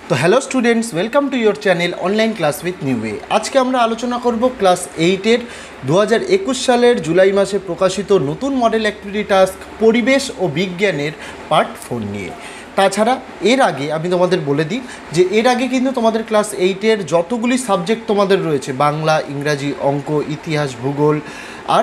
তো hello students, welcome to your channel online class with new way. আজকে আমরা আলোচনা করব ক্লাস 8-এর 2021 সালের জুলাই মাসে প্রকাশিত নতুন মডেল অ্যাক্টিভিটি টাস্ক পরিবেশ ও বিজ্ঞানের পার্ট 4 নিয়ে। তাছাড়া এর আগে আমি তোমাদের বলে দিই যে এর আগে কিন্তু তোমাদের ক্লাস 8-এর যতগুলি সাবজেক্ট তোমাদের রয়েছে, বাংলা, ইংরাজি, অঙ্ক, ইতিহাস, ভূগোল আর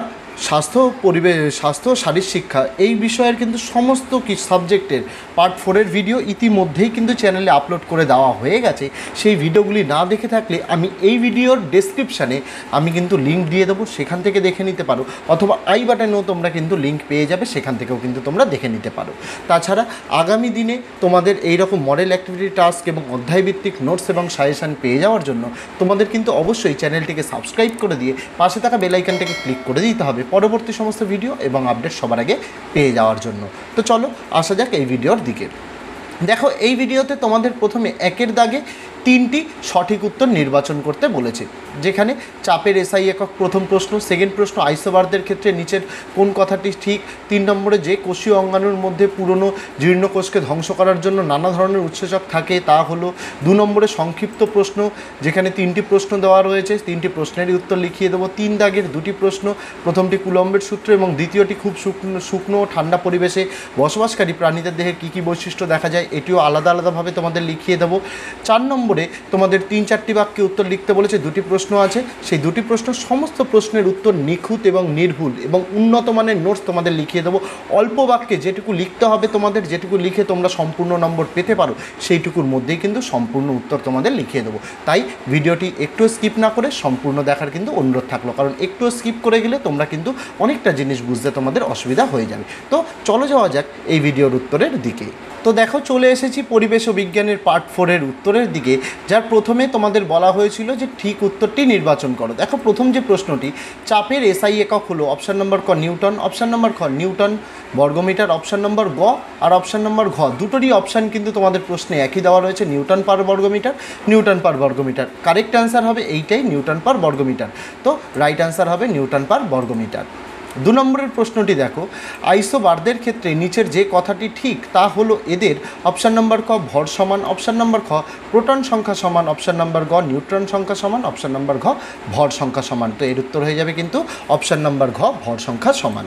স্বাস্থ্য শারীর শিক্ষা, এই বিষয়ের কিন্তু সমস্ত সাবজেক্টের পার্ট 4-এর ভিডিও ইতিমধ্যেই কিন্তু চ্যানেলে আপলোড করে দেওয়া হয়ে গেছে। সেই ভিডিওগুলি না দেখে থাকলে আমি এই ভিডিওর ডেসক্রিপশানে আমি কিন্তু লিঙ্ক দিয়ে দেবো, সেখান থেকে দেখে নিতে পারো, অথবা আই বাটনেও তোমরা কিন্তু লিঙ্ক পেয়ে যাবে, সেখান থেকেও কিন্তু তোমরা দেখে নিতে পারো। তাছাড়া আগামী দিনে তোমাদের এই রকম মডেল অ্যাক্টিভিটি টাস্ক এবং অধ্যায়ভিত্তিক নোটস এবং সাজেশান পেয়ে যাওয়ার জন্য তোমাদের কিন্তু অবশ্যই চ্যানেলটিকে সাবস্ক্রাইব করে দিয়ে পাশে থাকা বেল আইকনটাকে ক্লিক করে দিতে হবে পরবর্তী সমস্ত ভিডিও এবং আপডেট সবার আগে পেয়ে যাওয়ার জন্য। তো চলো আসা যাক এই ভিডিওর দিকে। দেখো, এই ভিডিওতে তোমাদের প্রথমে 1-এর দাগে 3টি সঠিক উত্তর নির্বাচন করতে বলেছে, যেখানে চাপের এসআই একক প্রথম প্রশ্ন, সেকেন্ড প্রশ্ন আইসোবারদের ক্ষেত্রে নিচের কোন কথাটি ঠিক, 3 নম্বরে যে কোষীয় অঙ্গাণুর মধ্যে পুরনো জীর্ণ কোষকে ধ্বংস করার জন্য নানা ধরনের উৎসেচক থাকে তা হলো, 2 নম্বরে সংক্ষিপ্ত প্রশ্ন, যেখানে 3টি প্রশ্ন দেওয়া রয়েছে, 3টি প্রশ্নেরই উত্তর লিখিয়ে দেবো। 3 দাগের 2টি প্রশ্ন, প্রথমটি কুলম্বের সূত্র এবং দ্বিতীয়টি খুব শুকনো ঠান্ডা পরিবেশে বসবাসকারী প্রাণীদের দেহে কী কী বৈশিষ্ট্য দেখা যায়, এটিও আলাদা আলাদাভাবে তোমাদের লিখিয়ে দেবো। 4 নম্বরে তোমাদের 3-4টি বাক্যে উত্তর লিখতে বলেছে, 2টি প্রশ্ন আছে, সেই 2টি প্রশ্ন সমস্ত প্রশ্নের উত্তর নিখুঁত এবং নির্ভুল এবং উন্নত মানের নোটস তোমাদের লিখিয়ে দেবো। অল্প বাক্যে যেটুকু লিখতে হবে তোমাদের, যেটুকু লিখে তোমরা সম্পূর্ণ নম্বর পেতে পারো, সেইটুকুর মধ্যেই কিন্তু সম্পূর্ণ উত্তর তোমাদের লিখিয়ে দেবো। তাই ভিডিওটি একটু স্কিপ না করে সম্পূর্ণ দেখার কিন্তু অনুরোধ থাকলো, কারণ একটু স্কিপ করে গেলে তোমরা কিন্তু অনেকটা জিনিস বুঝতে তোমাদের অসুবিধা হয়ে যাবে। তো চলো যাওয়া যাক এই ভিডিওর উত্তরের দিকে। তো দেখো, চলে এসেছি পরিবেশ ও বিজ্ঞানের পার্ট 4-এর উত্তরের দিকে, যার প্রথমে তোমাদের বলা হয়েছিল যে ঠিক উত্তরটি নির্বাচন করো। দেখো, প্রথম যে প্রশ্নটি, চাপের এসআই একক হলো অপশান নম্বর ক নিউটন, অপশান নম্বর খ নিউটন বর্গমিটার, অপশান নম্বর গ আর অপশান নম্বর ঘ, দুটোরই অপশান কিন্তু তোমাদের প্রশ্নে একই দেওয়া রয়েছে, নিউটন পার বর্গমিটার, নিউটন পার বর্গমিটার। কারেক্ট অ্যান্সার হবে এইটাই, নিউটন পার বর্গমিটার। তো রাইট অ্যান্সার হবে নিউটন পার বর্গমিটার। 2 নম্বরের প্রশ্নটি দেখো, আইসোবারদের ক্ষেত্রে নিচের যে কথাটি ঠিক তা হলো এদের অপশান নম্বর ক ভর সমান, অপশান নম্বর খ প্রোটন সংখ্যা সমান, অপশান নম্বর গ নিউট্রন সংখ্যা সমান, অপশান নম্বর ঘ ভর সংখ্যা সমান। তো এর উত্তর হয়ে যাবে কিন্তু অপশান নম্বর ঘ ভর সংখ্যা সমান।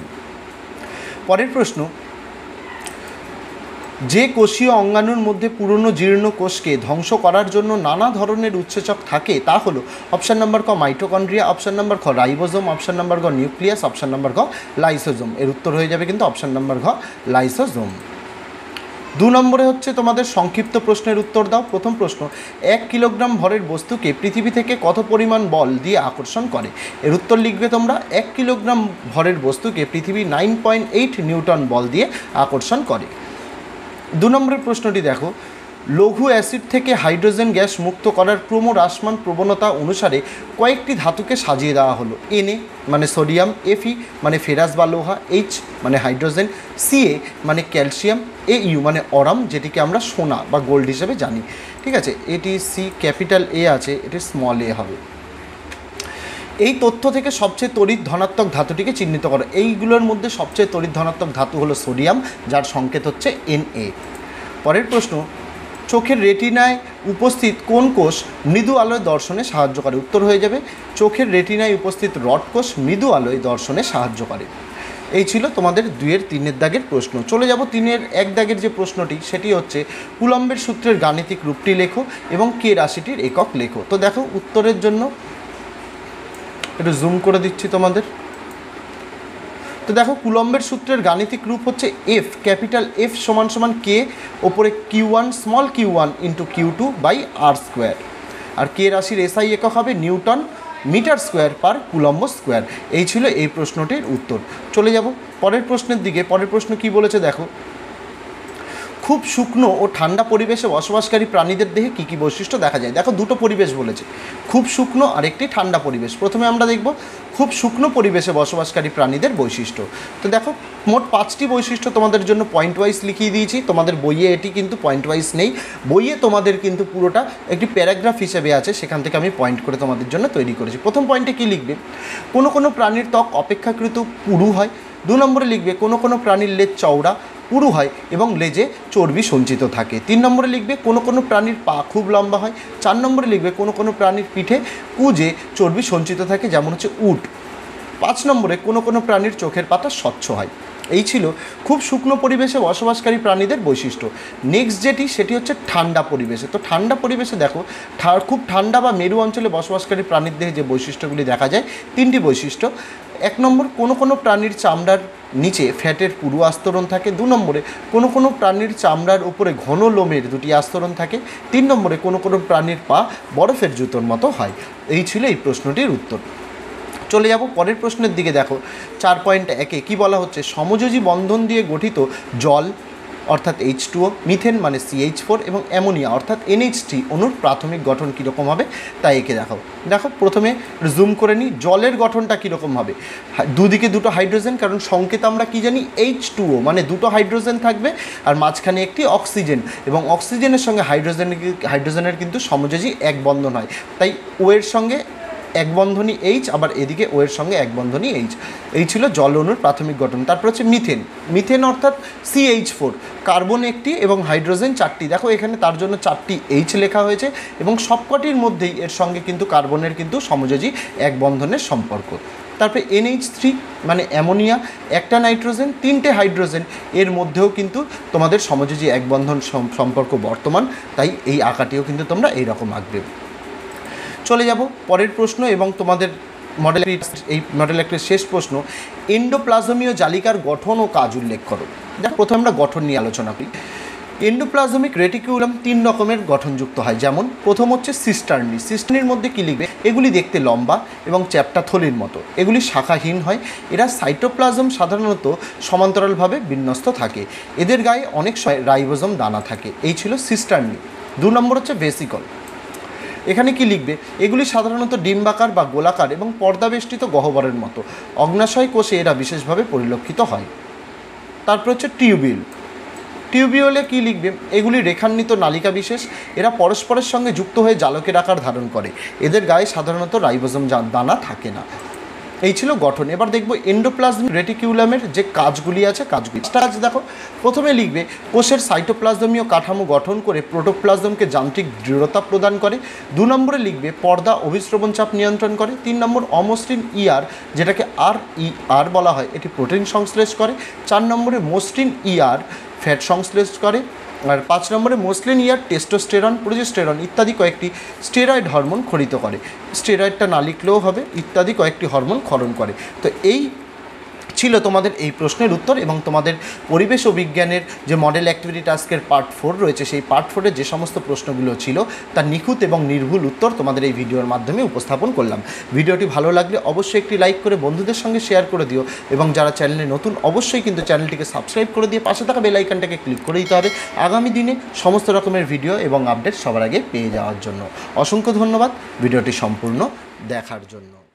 পরের প্রশ্ন, যে কোষীয় অঙ্গাণুর মধ্যে পুরনো জীর্ণ কোষকে ধ্বংস করার জন্য নানা ধরনের উৎসেচক থাকে তা হলো অপশান নম্বর ক মাইটোকন্ড্রিয়া, অপশান নম্বর খ রাইবোজোম, অপশান নম্বর গ নিউক্লিয়াস, অপশান নম্বর গ লাইসোজোম। এর উত্তর হয়ে যাবে কিন্তু অপশান নম্বর ঘ লাইসোজোম। 2 নম্বরে হচ্ছে তোমাদের সংক্ষিপ্ত প্রশ্নের উত্তর দাও। প্রথম প্রশ্ন, 1 কিলোগ্রাম ভরের বস্তুকে পৃথিবী থেকে কত পরিমাণ বল দিয়ে আকর্ষণ করে? এর উত্তর লিখবে তোমরা, 1 কিলোগ্রাম ভরের বস্তুকে পৃথিবী 9.8 নিউটন বল দিয়ে আকর্ষণ করে। 2 নম্বরের প্রশ্নটি দেখো, লঘু অ্যাসিড থেকে হাইড্রোজেন গ্যাস মুক্ত করার ক্রমহ্রাসমান প্রবণতা অনুসারে কয়েকটি ধাতুকে সাজিয়ে দেওয়া হলো। Na মানে সোডিয়াম, Fe মানে ফেরাস বা লোহা, H মানে হাইড্রোজেন, Ca মানে ক্যালসিয়াম, Au মানে অরাম, যেটিকে আমরা সোনা বা গোল্ড হিসেবে জানি। ঠিক আছে, এটি সি ক্যাপিটাল A আছে, এটি স্মল a হবে। এই তথ্য থেকে সবচেয়ে তড়িৎ ধনাত্মক ধাতুটিকে চিহ্নিত করো। এইগুলোর মধ্যে সবচেয়ে তড়িৎ ধনাত্মক ধাতু হলো সোডিয়াম, যার সংকেত হচ্ছে Na। পরের প্রশ্ন, চোখের রেটিনায় উপস্থিত কোন কোষ মৃদু আলোয় দর্শনে সাহায্য করে? উত্তর হয়ে যাবে চোখের রেটিনায় উপস্থিত রড কোষ মৃদু আলোয় দর্শনে সাহায্য করে। এই ছিল তোমাদের 2-এর 3-এর দাগের প্রশ্ন। চলে যাব 3-এর 1 দাগের যে প্রশ্নটি, সেটি হচ্ছে কুলম্বের সূত্রের গাণিতিক রূপটি লেখো এবং কে রাশিটির একক লেখো। তো দেখো, উত্তরের জন্য একটু জুম করে দিচ্ছি তোমাদের। তো দেখো, কুলম্বের সূত্রের গাণিতিক রূপ হচ্ছে এফ ক্যাপিটাল এফ সমান সমান কে ওপরে Q1 small Q1 into Q2 by আর স্কোয়ার। আর কে রাশির এসআই একক হবে newton metre square per coulomb square. এই ছিল এই প্রশ্নটির উত্তর। চলে যাব পরের প্রশ্নের দিকে। পরের প্রশ্ন কি বলেছে দেখো, খুব শুকনো ও ঠান্ডা পরিবেশে বসবাসকারী প্রাণীদের দেহে কী কী বৈশিষ্ট্য দেখা যায়? দেখো, 2টো পরিবেশ বলেছে, খুব শুকনো আর একটি ঠান্ডা পরিবেশ। প্রথমে আমরা দেখব খুব শুকনো পরিবেশে বসবাসকারী প্রাণীদের বৈশিষ্ট্য। তো দেখো, মোট 5টি বৈশিষ্ট্য তোমাদের জন্য পয়েন্ট ওয়াইজ লিখিয়ে দিয়েছি। তোমাদের বইয়ে এটি কিন্তু পয়েন্ট ওয়াইজ নেই, বইয়ে তোমাদের কিন্তু পুরোটা একটি প্যারাগ্রাফ হিসেবে আছে, সেখান থেকে আমি পয়েন্ট করে তোমাদের জন্য তৈরি করেছি। প্রথম পয়েন্টে কী লিখবে, কোনো কোনো প্রাণীর ত্বক অপেক্ষাকৃত পুরু হয়। 2 নম্বরে লিখবে কোনো কোনো প্রাণীর লেজ চওড়া। পুরু হয় এবং লেজে চর্বি সঞ্চিত থাকে। 3 নম্বরে লিখবে কোনো কোনো প্রাণীর পা খুব লম্বা হয়। 4 নম্বরে লিখবে কোনো কোনো প্রাণীর পিঠে কুঁজে চর্বি সঞ্চিত থাকে, যেমন হচ্ছে উট। 5 নম্বরে কোনো কোনো প্রাণীর চোখের পাতা স্বচ্ছ হয়। এই ছিল খুব শুকনো পরিবেশে বসবাসকারী প্রাণীদের বৈশিষ্ট্য। নেক্সট যেটি, সেটি হচ্ছে ঠান্ডা পরিবেশে। তো ঠান্ডা পরিবেশে দেখো, খুব ঠান্ডা বা মেরু অঞ্চলে বসবাসকারী প্রাণীর দেহে যে বৈশিষ্ট্যগুলি দেখা যায়, 3টি বৈশিষ্ট্য। 1 নম্বর, কোনো কোনো প্রাণীর চামড়ার নিচে ফ্যাটের পুরু আস্তরণ থাকে। 2 নম্বরে, কোনো কোনো প্রাণীর চামড়ার উপরে ঘন লোমের 2টি আস্তরণ থাকে। 3 নম্বরে, কোনো কোনো প্রাণীর পা বরফের জুতোর মতো হয়। এই ছিল এই প্রশ্নটির উত্তর। চলে যাব পরের প্রশ্নের দিকে। দেখো 4.1-এ কী বলা হচ্ছে, সমযোজী বন্ধন দিয়ে গঠিত জল অর্থাৎ H2O, মিথেন মানে CH4 এবং অ্যামোনিয়া অর্থাৎ NH3 অণুর প্রাথমিক গঠন কীরকম হবে তাই একে দেখো প্রথমে জুম করে নিই। জলের গঠনটা কীরকম হবে, দুদিকে দুটো হাইড্রোজেন, কারণ সংকেত আমরা কী জানি, H2O মানে দুটো হাইড্রোজেন থাকবে আর মাঝখানে একটি অক্সিজেন, এবং অক্সিজেনের সঙ্গে হাইড্রোজেনের কিন্তু সমযোজী এক বন্ধন হয়, তাই ও এর সঙ্গে এক বন্ধনী H, আবার এদিকে ও এর সঙ্গে এক বন্ধনী H। এই ছিল জল অণুর প্রাথমিক গঠন। তারপর হচ্ছে মিথেন অর্থাৎ CH4, কার্বন একটি এবং হাইড্রোজেন 4টি। দেখো এখানে তার জন্য 4টি H লেখা হয়েছে এবং সবকটির মধ্যেই এর সঙ্গে কিন্তু কার্বনের কিন্তু সমযোজী এক বন্ধনের সম্পর্ক। তারপরে NH3 মানে অ্যামোনিয়া, একটা নাইট্রোজেন 3টে হাইড্রোজেন, এর মধ্যেও কিন্তু তোমাদের সমযোজী এক বন্ধন সম্পর্ক বর্তমান, তাই এই আঁকাটিও কিন্তু তোমরা এইরকম আঁকবে। চলে যাব পরের প্রশ্ন এবং তোমাদের মডেল একটির শেষ প্রশ্ন, এন্ডোপ্লাজমীয় জালিকার গঠন ও কাজ উল্লেখ করো। দেখো প্রথমে আমরা গঠন নিয়ে আলোচনা করি। এন্ডোপ্লাজমিক রেটিকুলাম 3 রকমের গঠনযুক্ত হয়, যেমন প্রথম হচ্ছে সিস্টার্নির মধ্যে কী লিখবে, এগুলি দেখতে লম্বা এবং চ্যাপ্টা থলির মতো, এগুলি শাখাহীন হয়। এরা সাইটোপ্লাজম সাধারণত সমান্তরালভাবে বিন্যস্ত থাকে, এদের গায়ে অনেক রাইবোজোম দানা থাকে। এই ছিল সিস্টার্নি। 2 নম্বর হচ্ছে ভেসিকল। এখানে কি লিখবে, এগুলি সাধারণত ডিম্বাকার বা গোলাকার এবং পর্দাবেষ্টিত গহ্বরের মতো, অগ্নাশয় কোষে এরা বিশেষভাবে পরিলক্ষিত হয়। তারপর হচ্ছে টিউবিউলে কি লিখবে, এগুলি রেখান্বিত নালিকা বিশেষ, এরা পরস্পরের সঙ্গে যুক্ত হয়ে জালকের আকার ধারণ করে, এদের গায়ে সাধারণত রাইবোজোম দানা থাকে না। এই ছিল গঠন। এবার দেখব এন্ডোপ্লাজমিক রেটিকুলামের যে কাজগুলি আছে, কাজ দেখো। প্রথমে লিখবে, কোষের সাইটোপ্লাজমীয় কাঠামো গঠন করে প্রোটোপ্লাজমকে যান্ত্রিক দৃঢ়তা প্রদান করে। 2 নম্বরে লিখবে, পর্দা অভিস্রবণ চাপ নিয়ন্ত্রণ করে। 3 নম্বর অমসৃণ ER, যেটাকে RER বলা হয়, এটি প্রোটিন সংশ্লেষ করে। 4 নম্বরে মসৃণ ER ফ্যাট সংশ্লেষ করে। আর 5 নম্বরে মসলিন টেস্টোস্টেরন, প্রোজেস্টেরন ইত্যাদি কয়েকটি স্টেরয়েড হরমোন খরিত করে, স্টেরয়েডটা না লিখলেও হবে, ইত্যাদি কয়েকটি হরমোন ক্ষরণ করে। তো এই ছিল তোমাদের এই প্রশ্নের উত্তর, এবং তোমাদের পরিবেশ ও বিজ্ঞানের যে মডেল অ্যাক্টিভিটি টাস্কের পার্ট 4 রয়েছে, সেই পার্ট 4-এর যে সমস্ত প্রশ্নগুলো ছিল তার নিখুঁত এবং নির্ভুল উত্তর তোমাদের এই ভিডিওর মাধ্যমে উপস্থাপন করলাম। ভিডিওটি ভালো লাগলে অবশ্যই একটি লাইক করে বন্ধুদের সঙ্গে শেয়ার করে দিও, এবং যারা চ্যানেলে নতুন অবশ্যই কিন্তু চ্যানেলটিকে সাবস্ক্রাইব করে দিয়ে পাশে থাকা বেল আইকনটাকে ক্লিক করে দিতে হবে আগামী দিনে সমস্ত রকমের ভিডিও এবং আপডেট সবার আগে পেয়ে যাওয়ার জন্য। অসংখ্য ধন্যবাদ ভিডিওটি সম্পূর্ণ দেখার জন্য।